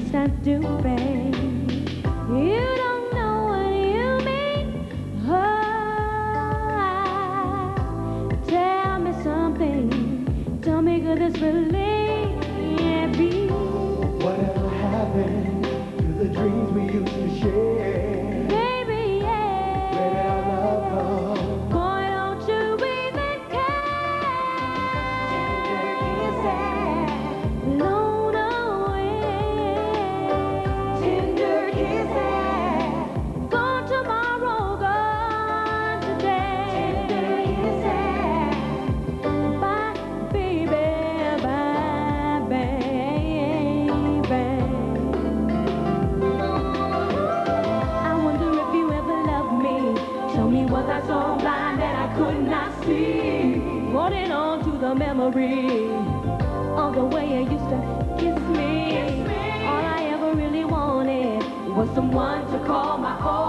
just as stupid. You don't know what you mean. Oh, tell me something. Tell me, could this really be? Whatever happened to the dreams we used to share? Baby, yeah. Where did our love go? Boy, don't you even care. Blown away. Tender kisses. Gone tomorrow, gone today. Tender kisses. Bye, baby, bye, baby. I wonder if you ever loved me. Tell me, was I so blind that I could not see? Holding on to the memory of the way you used to kiss me. All I ever really wanted was someone to call my own.